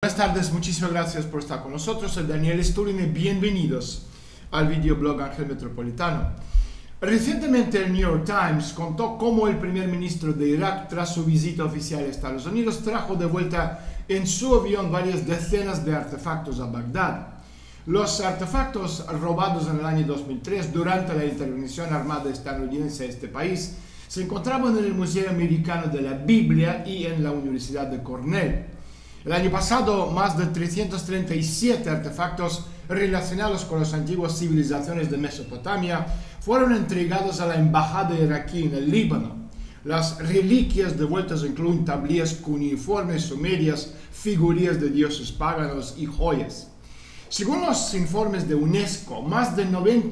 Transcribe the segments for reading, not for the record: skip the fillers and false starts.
Buenas tardes, muchísimas gracias por estar con nosotros. Soy Daniel Stulin y bienvenidos al videoblog Ángel Metropolitano. Recientemente el New York Times contó cómo el primer ministro de Irak, tras su visita oficial a Estados Unidos, trajo de vuelta en su avión varias decenas de artefactos a Bagdad. Los artefactos robados en el año 2003 durante la intervención armada estadounidense a este país se encontraban en el Museo Americano de la Biblia y en la Universidad de Cornell. El año pasado, más de 337 artefactos relacionados con las antiguas civilizaciones de Mesopotamia fueron entregados a la embajada iraquí en el Líbano. Las reliquias devueltas incluyen tablillas cuneiformes sumerias, figurillas de dioses paganos y joyas. Según los informes de UNESCO, más de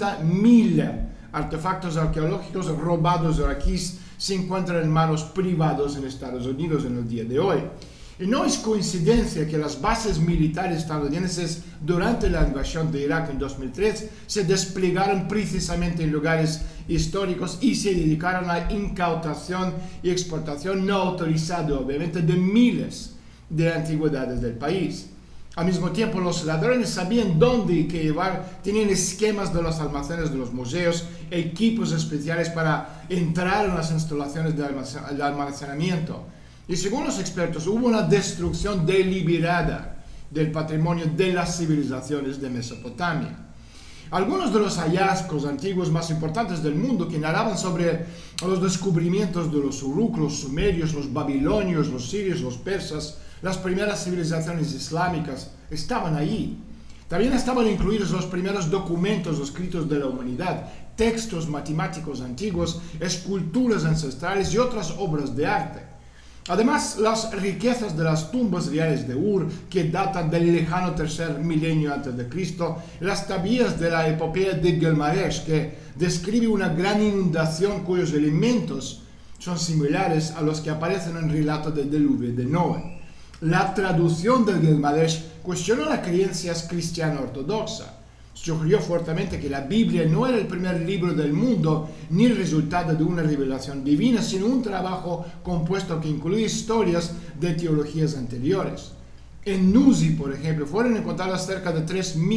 90.000 artefactos arqueológicos robados iraquíes se encuentran en manos privadas en Estados Unidos en el día de hoy. Y no es coincidencia que las bases militares estadounidenses durante la invasión de Irak en 2003 se desplegaron precisamente en lugares históricos y se dedicaron a la incautación y exportación no autorizada, obviamente, de miles de antigüedades del país. Al mismo tiempo, los ladrones sabían dónde y qué llevar, tenían esquemas de los almacenes de los museos, equipos especiales para entrar en las instalaciones de almacenamiento. Y según los expertos, hubo una destrucción deliberada del patrimonio de las civilizaciones de Mesopotamia. Algunos de los hallazgos antiguos más importantes del mundo que narraban sobre los descubrimientos de los uruk, los sumerios, los babilonios, los sirios, los persas, las primeras civilizaciones islámicas, estaban allí. También estaban incluidos los primeros documentos escritos de la humanidad, textos matemáticos antiguos, esculturas ancestrales y otras obras de arte. Además, las riquezas de las tumbas reales de Ur, que datan del lejano tercer milenio antes de Cristo, las tablillas de la epopeya de Gilgamesh, que describe una gran inundación cuyos elementos son similares a los que aparecen en el relato del diluvio de Noé. La traducción del Gilgamesh cuestionó las creencias cristiano-ortodoxas. Sugirió fuertemente que la Biblia no era el primer libro del mundo ni el resultado de una revelación divina, sino un trabajo compuesto que incluye historias de teologías anteriores. En Nuzi, por ejemplo, fueron encontradas cerca de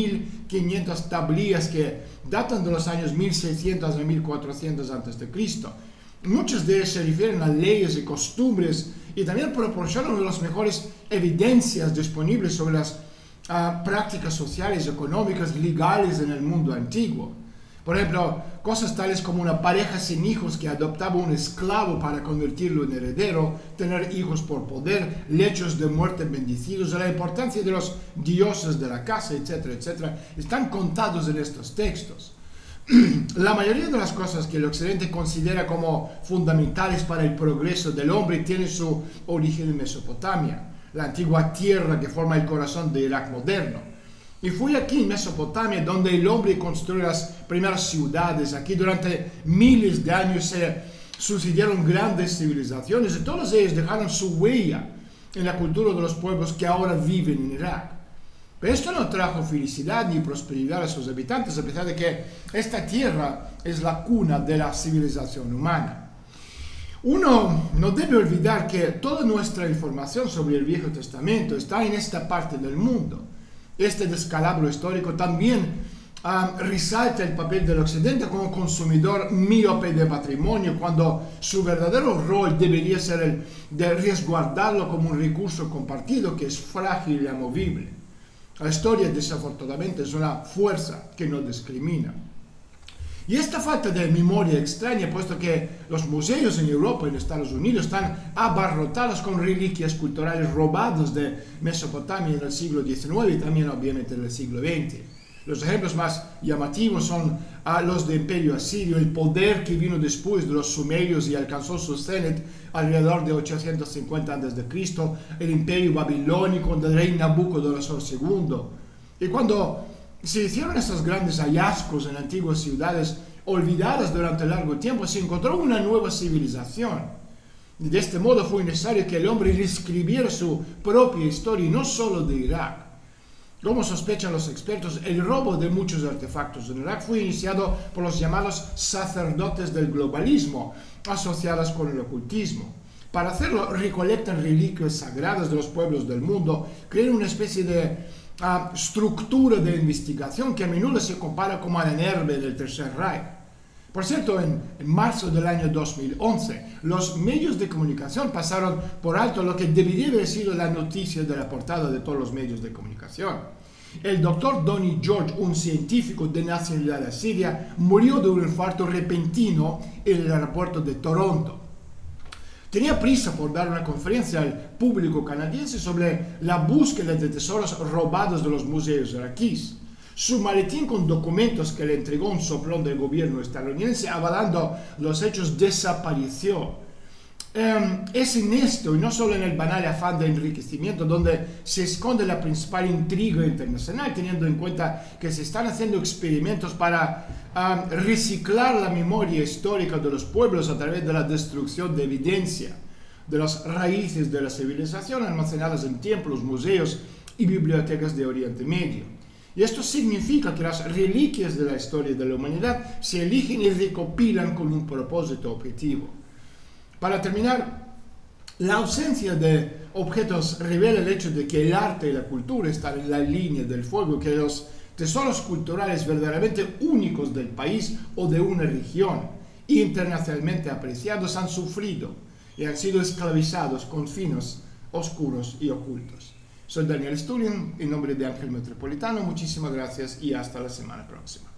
3.500 tablillas que datan de los años 1600 a 1400 a.C. Muchas de ellas se refieren a leyes y costumbres y también proporcionan las mejores evidencias disponibles sobre las prácticas sociales y económicas legales en el mundo antiguo. Por ejemplo, cosas tales como una pareja sin hijos que adoptaba un esclavo para convertirlo en heredero, tener hijos por poder, lechos de muerte bendecidos, la importancia de los dioses de la casa, etcétera, etcétera, están contados en estos textos. La mayoría de las cosas que el occidente considera como fundamentales para el progreso del hombre tienen su origen en Mesopotamia, la antigua tierra que forma el corazón de Irak moderno. Y fue aquí en Mesopotamia donde el hombre construyó las primeras ciudades. Aquí durante miles de años se sucedieron grandes civilizaciones y todos ellos dejaron su huella en la cultura de los pueblos que ahora viven en Irak. Pero esto no trajo felicidad ni prosperidad a sus habitantes, a pesar de que esta tierra es la cuna de la civilización humana. Uno no debe olvidar que toda nuestra información sobre el Viejo Testamento está en esta parte del mundo. Este descalabro histórico también resalta el papel del occidente como consumidor míope de patrimonio, cuando su verdadero rol debería ser el de resguardarlo como un recurso compartido que es frágil y amovible. La historia, desafortunadamente, es una fuerza que no discrimina. Y esta falta de memoria extraña, puesto que los museos en Europa y en Estados Unidos están abarrotados con reliquias culturales robadas de Mesopotamia en el siglo XIX y también obviamente en el siglo XX. Los ejemplos más llamativos son los del Imperio Asirio, el poder que vino después de los sumerios y alcanzó su cenit alrededor de 850 a.C., el Imperio Babilónico del rey Nabucodonosor II. Y cuando se hicieron estos grandes hallazgos en antiguas ciudades olvidadas durante largo tiempo, se encontró una nueva civilización. Y de este modo fue necesario que el hombre reescribiera su propia historia, y no solo de Irak. Como sospechan los expertos, el robo de muchos artefactos en Irak fue iniciado por los llamados sacerdotes del globalismo, asociados con el ocultismo. Para hacerlo, recolectan reliquias sagradas de los pueblos del mundo, crean una especie de estructura de investigación que a menudo se compara como a la NERV del Tercer Reich. Por cierto, en marzo del año 2011, los medios de comunicación pasaron por alto lo que debería haber sido la noticia de la portada de todos los medios de comunicación. El doctor Donny George, un científico de nacionalidad asiria, murió de un infarto repentino en el aeropuerto de Toronto. Tenía prisa por dar una conferencia al público canadiense sobre la búsqueda de tesoros robados de los museos iraquíes. Su maletín con documentos que le entregó un soplón del gobierno estadounidense avalando los hechos desapareció. Es en esto, y no solo en el banal afán de enriquecimiento, donde se esconde la principal intriga internacional, teniendo en cuenta que se están haciendo experimentos para reciclar la memoria histórica de los pueblos a través de la destrucción de evidencia de las raíces de la civilización almacenadas en templos, museos y bibliotecas de Oriente Medio. Y esto significa que las reliquias de la historia de la humanidad se eligen y recopilan con un propósito objetivo. Para terminar, la ausencia de objetos revela el hecho de que el arte y la cultura están en la línea del fuego, que los tesoros culturales verdaderamente únicos del país o de una región, internacionalmente apreciados, han sufrido y han sido esclavizados con fines oscuros y ocultos. Soy Daniel Stulin, en nombre de Ángel Metropolitano. Muchísimas gracias y hasta la semana próxima.